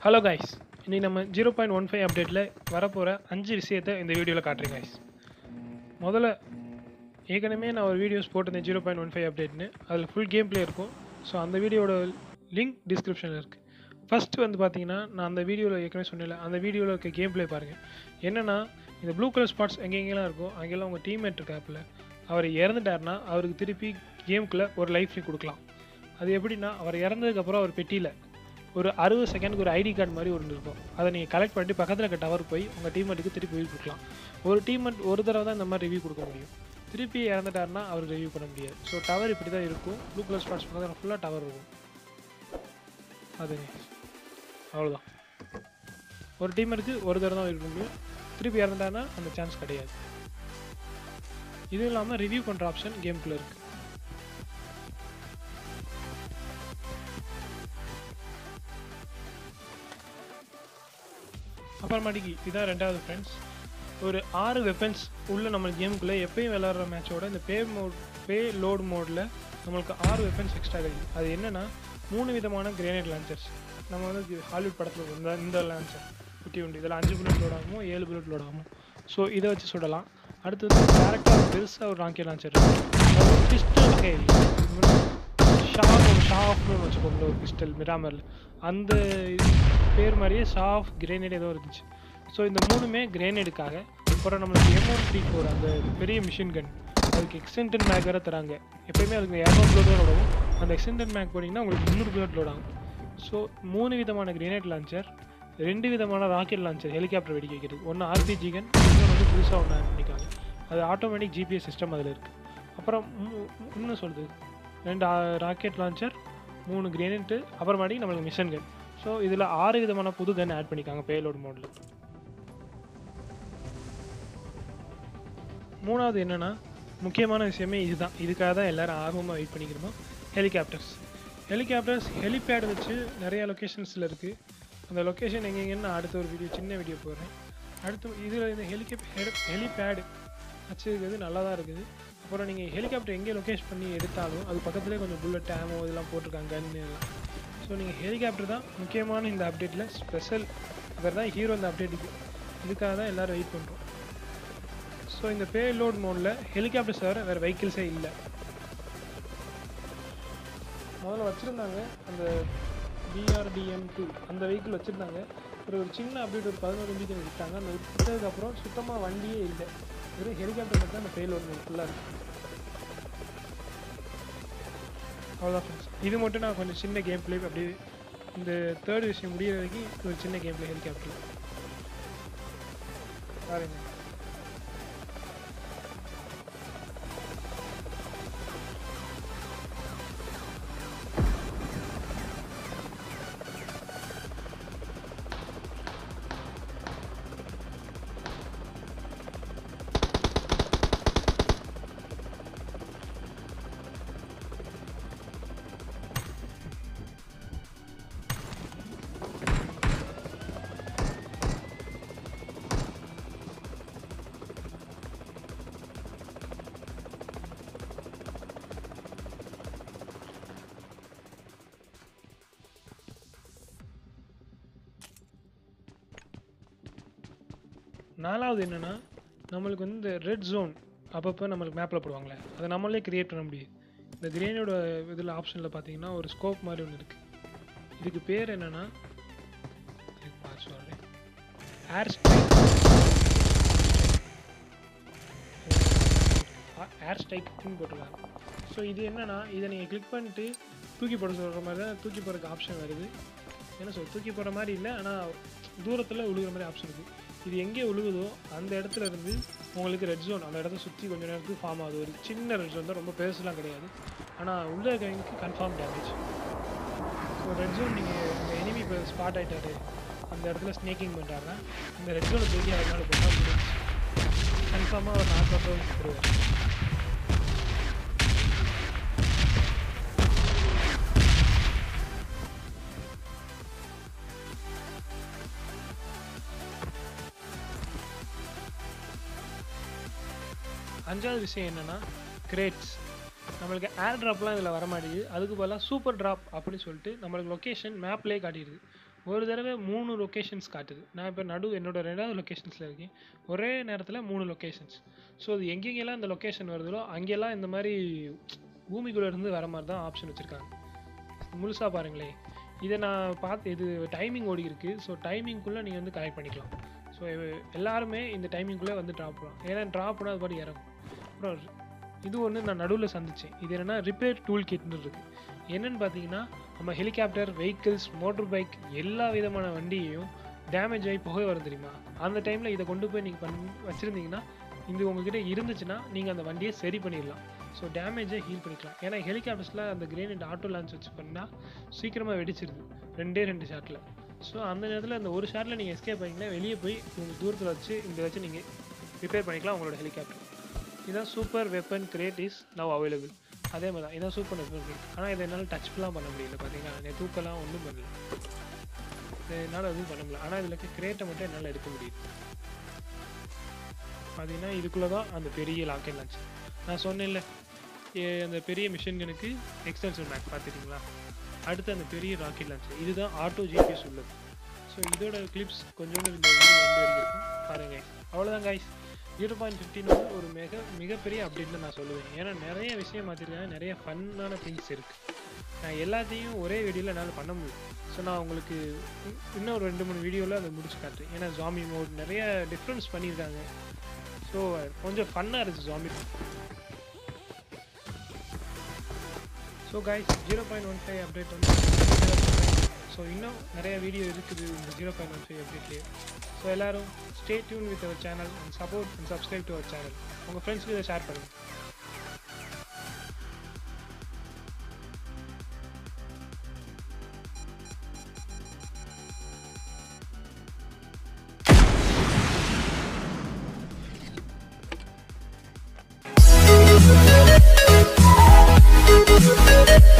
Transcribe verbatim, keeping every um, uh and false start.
Hello guys, இன்னைக்கு நம்ம zero point one five அப்டேட்டில் வரப்போகிற அஞ்சு விஷயத்தை இந்த வீடியோவில் காட்டுறேன் கைஸ். முதல்ல ஏற்கனவே நான் ஒரு வீடியோஸ் போட்டிருந்தேன் ஜீரோ பாயிண்ட் ஒன் ஃபைவ் அப்டேட்னு. அதில் ஃபுல் கேம் பிளே இருக்கும். ஸோ அந்த வீடியோட லிங்க் டிஸ்கிரிப்ஷனில் இருக்குது. ஃபஸ்ட்டு வந்து பார்த்தீங்கன்னா, நான் அந்த வீடியோவில் ஏற்கனவே சொன்னேன்ல, அந்த வீடியோவில் இருக்க கேம் பிளே பாருங்கள். என்னென்னா, இந்த ப்ளூ கலர் ஸ்பாட்ஸ் எங்கெங்கெல்லாம் இருக்கும் அங்கெல்லாம் உங்கள் டீம்மேட் இருக்காப்பில் அவர் இறந்துட்டார்னா அவருக்கு திருப்பி கேமுக்குள்ளே ஒரு லைஃப் கொடுக்கலாம். அது எப்படின்னா, அவர் இறந்ததுக்கப்புறம் அவர் பெட்டியில் ஒரு அறுபது செகண்டுக்கு ஒரு ஐடி கார்டு மாதிரி ஒன்று இருக்கும். அதை நீங்கள் கலெக்ட் பண்ணிட்டு பக்கத்தில் இருக்க டவர் போய் உங்கள் டீம்மேட்டுக்கு திருப்பி ரிவ்யூ கொடுக்கலாம். ஒரு டீம்மேட் ஒரு தடவை தான் இந்த மாதிரி ரிவ்யூ கொடுக்க முடியும். திருப்பி இறந்துட்டாருன்னா அவருக்கு ரிவ்யூ பண்ண முடியாது. ஸோ டவர் இப்படி தான் இருக்கும். ப்ளூ கலர் ஸ்பாட்ஸ் பக்கத்தில் ஃபுல்லாக டவர் இருக்கும். அது அவ்வளோதான். ஒரு டீம்மேட்டுக்கு ஒரு தடவை தான் இருக்க முடியும். திருப்பி இறந்துட்டாருன்னா அந்த சான்ஸ் கிடையாது. இதுவும் இல்லாமல் ரிவ்யூ பண்ணுற ஆப்ஷன் கேமுக்குள்ளே இருக்குது. அப்புறமாட்டிக்கு இதான் ரெண்டாவது ஃப்ரெண்ட்ஸ், ஒரு ஆறு வெப்பன்ஸ் உள்ள நம்ம கேமுக்குள்ளே எப்பயும் விளாட்ற மேட்சோட இந்த பே மோட் பே லோட் மோடில் நம்மளுக்கு ஆறு வெப்பன்ஸ் எக்ஸ்ட்ரா கிடைக்கும். அது என்னென்னா, மூணு விதமான கிரேனேட் லான்ச்சர்ஸ். நம்ம வந்து ஹாலிவுட் படத்தில் இந்த இந்த லான்ச்சர் குட்டி உண்டு. இதில் அஞ்சு புல்லட் லோட் ஆகுமோ ஏழு புல்லட் லோட் ஆகுமோ. ஸோ இதை வச்சு சுடலாம். அடுத்து வந்து டேரெக்டாக பெருசாக ஒரு ராக்கெட் லான்ச்சர் இருக்குது. பிஸ்டல் வகை ஷாப் ஒரு ஷாஃப்னு வச்சுக்கோங்களேன், ஒரு பிஸ்டல் மிராமரில் அந்த பேர் மாதிரியே ஷாஃப் கிரேனேட் ஏதோ இருந்துச்சு. ஸோ இந்த மூணுமே கிரேனேடுக்காக. அப்புறம் நம்மளுக்கு எம் ஒன் த்ரீ ஃபோர் அந்த பெரிய மிஷின் கன், அதுக்கு எக்ஸ்டென்டட் மேக் வேறு தராங்க. எப்போயுமே அதுக்கு இரநூறு புல்லட் லோட் ஆகும். அந்த எக்ஸ்டென்டட் மேக் போட்டிங்கன்னா உங்களுக்கு முந்நூறு புல்லட் லோட் ஆகும். ஸோ மூணு விதமான கிரேனேட் லான்ச்சர், ரெண்டு விதமான ராக்கெட் லான்ச்சர் ஹெலிகாப்டர் வெடிக்க வைக்கிறது. ஒன்று ஆர்பிஜி கன், இன்னொன்று வந்து புதுசாக ஒன்று ஆட் பண்ணிக்காங்க. அது ஆட்டோமேட்டிக் ஜிபிஎஸ் சிஸ்டம் அதில் இருக்குது. அப்புறம் இன்னும் சொல்லுது ரெண்டு ராக்கெட் லான்ச்சர், மூணு கிரேனேட்டு, அப்புறமாட்டி நம்மளுக்கு மிஷன் கன். ஸோ இதில் ஆறு விதமான புது கன் ஆட் பண்ணிக்காங்க பேலோட் மோடில். மூணாவது என்னென்னா, முக்கியமான விஷயமே இதுதான். இதுக்காக தான் எல்லோரும் ஆர்வமாக வெயிட் பண்ணிக்கிறோமோ, ஹெலிகாப்டர்ஸ். ஹெலிகாப்டர்ஸ் ஹெலிபேட் வச்சு நிறையா லொக்கேஷன்ஸில் இருக்குது. அந்த லொக்கேஷன் எங்கெங்கன்னு நான் அடுத்த ஒரு வீடியோ சின்ன வீடியோ போடுறேன். அடுத்து இதில் இந்த ஹெலிகாப் ஹெலிபேடு வச்சுருக்கிறது நல்லா தான் இருக்குது. அப்புறம் நீங்கள் ஹெலிகாப்டர் எங்கே லொக்கேஷன் பண்ணி எடுத்தாலும் அது பக்கத்துலேயே கொஞ்சம் புல்லட் டேமோ இதெல்லாம் போட்டிருக்காங்க, கன்னு எல்லாம். ஸோ நீங்கள் ஹெலிகாப்டர் தான் முக்கியமான இந்த அப்டேட்டில் ஸ்பெஷல். இவர் தான் ஹீரோ இந்த அப்டேட்டுக்கு. இதுக்காக தான் எல்லோரும் வெயிட் பண்ணுறோம். ஸோ இந்த பே லோட் மோடில் ஹெலிகாப்டர்ஸ் தவிர வேறு வெஹிக்கிள்ஸே இல்லை. முதல்ல வச்சுருந்தாங்க அந்த பிஆர்டிஎம் டூ அந்த வெஹிக்கிள் வச்சுருந்தாங்க. ஒரு ஒரு சின்ன அப்டேட் ஒரு பதினோரு எம்பிக்கு விட்டாங்க. அந்த விட்டதுக்கப்புறம் சுத்தமாக வண்டியே இல்லை. வெறும் ஹெலிகாப்டர் மட்டும் தான் அந்த பே லோட் மோட் ஃபுல்லாக இருக்குது. அவ்வளோதான் ஃப்ரெண்ட்ஸ். இது மட்டும் நான் கொஞ்சம் சின்ன கேம் பிளே அப்படியே இந்த தேர்ட் விஷயம் முடிகிற வரைக்கும் ஒரு சின்ன கேம் பிளே ஹெலிகாப்டர் பாருங்க. நாலாவது என்னென்னா, நம்மளுக்கு வந்து இந்த ரெட் ஜோன் அப்பப்போ நம்மளுக்கு மேப்பில் போடுவாங்களே, அதை நம்மளே க்ரியேட் பண்ண முடியும். இந்த கிரேனோட இதில் ஆப்ஷனில் பார்த்தீங்கன்னா ஒரு ஸ்கோப் மாதிரி ஒன்று இருக்குது. இதுக்கு பேர் என்னென்னா சொல்கிறேன் ஏர் ஸ்ட்ரைக் ஏர் ஸ்ட்ரைக்குன்னு போட்டிருக்காங்க. ஸோ இது என்னென்னா, இதை நீங்கள் கிளிக் பண்ணிட்டு தூக்கி போட சொல்கிற மாதிரி தான் தூக்கி போடுறதுக்கு ஆப்ஷன் வருது. என்ன சொல் தூக்கி போடுற மாதிரி இல்லை, ஆனால் தூரத்தில் விழுகிற மாதிரி ஆப்ஷன் இருக்குது. இது எங்கே விழுகுதோ அந்த இடத்துல இருந்து உங்களுக்கு ரெட் ஜோன் அந்த இடத்த சுற்றி கொஞ்சம் நேரத்துக்கு ஃபார்ம் ஆகுது. ஒரு சின்ன ரெட் ஜோன் தான், ரொம்ப பெருசுலாம் கிடையாது. ஆனால் உள்ளே இருக்கவங்களுக்கு confirm damage. So red zone நீங்கள் உங்கள் எனிமி இப்போ ஸ்பாட் ஆகிட்டாரு, அந்த இடத்துல ஸ்னேக்கிங் பண்ணுறாங்க, இந்த ரெட் ஜோனை தூக்கி அதனால போட்டால் முடிஞ்சு கன்ஃபார்மாக ஒரு நாற்பது வருஷம் கொடுவார். அஞ்சாவது விஷயம் என்னென்னா, கிரேட்ஸ். நம்மளுக்கு ஏர் ட்ராப்லாம் இதில் வர மாட்டேங்குது. அதுக்கு பதிலாக சூப்பர் ட்ராப் அப்படின்னு சொல்லிட்டு நம்மளுக்கு லொக்கேஷன் மேப்லேயே காட்டிடுது. ஒரு தடவை மூணு லொக்கேஷன்ஸ் காட்டுது. நான் இப்போ நடு என்னோட ரெண்டாவது லொக்கேஷன்ஸில் இருக்கேன். ஒரே நேரத்தில் மூணு லொக்கேஷன்ஸ். ஸோ அது எங்கெங்கெல்லாம் இந்த லொக்கேஷன் வருதோ அங்கெல்லாம் இந்த மாதிரி பூமிக்குள்ளேருந்து வர மாதிரி தான் ஆப்ஷன் வச்சுருக்காங்க. முழுசாக பாருங்களேன். இதை நான் பார்த்து இது டைமிங் ஓடி இருக்குது. ஸோ டைமிங்குள்ளே நீங்கள் வந்து கலெக்ட் பண்ணிக்கலாம். ஸோ எல்லாருமே இந்த டைமிங்குள்ளே வந்து ட்ராப் பண்ணலாம். ஏன்னா ட்ராப் பண்ணால் அது பாடி இறங்கும். அப்புறம் இது ஒன்று நான் நடுவில் சந்தித்தேன். இது என்னென்னா ரிப்பேர் டூல் கிட்னு இருக்குது. என்னென்னு பார்த்தீங்கன்னா நம்ம ஹெலிகாப்டர், வெஹிக்கிள்ஸ், மோட்டர் பைக் எல்லா விதமான வண்டியையும் டேமேஜ் ஆகி புகை வரும் தெரியுமா? அந்த டைமில் இதை கொண்டு போய் நீங்கள் பண்ணி வச்சுருந்தீங்கன்னா இது உங்ககிட்ட இருந்துச்சுன்னா நீங்கள் அந்த வண்டியை சரி பண்ணிடலாம். ஸோ டேமேஜை ஹீல் பண்ணிக்கலாம். ஏன்னா ஹெலிகாப்டர்ஸில் அந்த கிரேனேட் ஆட்டோ லான்ச் வச்சு பண்ணால் சீக்கிரமாக வெடிச்சிருது ரெண்டே ரெண்டு ஷாட்டில். ஸோ அந்த நேரத்தில் அந்த ஒரு ஷாட்டில் நீங்கள் எஸ்கேப் பண்ணிங்கன்னா வெளியே போய் உங்கள் தூரத்தில் வச்சு இந்த வச்சு நீங்கள் ரிப்பேர் பண்ணிக்கலாம் உங்களோட ஹெலிகாப்டர். இதுதான் super weapon crate is now available. அதே மாதிரி தான் இதான் சூப்பர் வெப்பன் கிரேட். ஆனால் இதை என்னால் டச்லாம் பண்ண முடியல. பார்த்தீங்கன்னா நான் தூக்கலாம் ஒன்றும் பண்ணல. என்னால் எதுவும் பண்ண முடியல. ஆனால் இதில் கிரேட்டை மட்டும் என்னால் எடுக்க முடியுது. பார்த்தீங்கன்னா இதுக்குள்ளே தான் அந்த பெரிய லாக்கெட் லான்ச் நான் சொன்னேன்ல. அந்த பெரிய மிஷின்கனுக்கு எக்ஸ்டென்ஷன் மேக் பார்த்துட்டிங்களா? அடுத்து அந்த பெரிய ராக்கெட் லான்ச் இதுதான் ஆட்டோ ஜிபிஎஸ் உள்ளது. ஸோ இதோட கிளிப்ஸ் கொஞ்சோண்டு இந்த வீடியோ வந்து வரைக்கும் இருக்கும் பாருங்கள். அவ்வளோதான் கைஸ். ஜீரோ பாயிண்ட் ஃபிஃப்டின் வந்து ஒரு மிக மிகப்பெரிய அப்டேட்னு நான் சொல்லுவேன். ஏன்னா நிறைய விஷயம் மாற்றிருக்காங்க, நிறைய ஃபன்னான திங்ஸ் இருக்குது. நான் எல்லாத்தையும் ஒரே வீடியோவில் என்னால் பண்ண முடியும். ஸோ நான் உங்களுக்கு இன்னும் ஒரு ரெண்டு மூணு வீடியோவில் அதை முடிச்சு காட்டுறேன். ஏன்னா ஜாம்பி மோட் நிறைய டிஃப்ரென்ஸ் பண்ணியிருக்காங்க. ஸோ கொஞ்சம் ஃபன்னாக இருக்குது zombie. So guys zero point one five update வந்து ஸோ இன்னும் நிறைய வீடியோ இருக்குது இந்த ஜீரோ பாயிண்ட் ஒன் ஃபைவ் அப்டேட்லேயே. ஸோ எல்லோரும் stay tune with our channel and support and subscribe to our channel. உங்கள் ஃப்ரெண்ட்ஸ்க்கு இதை ஷேர் பண்ணுங்கள். We'll be right back.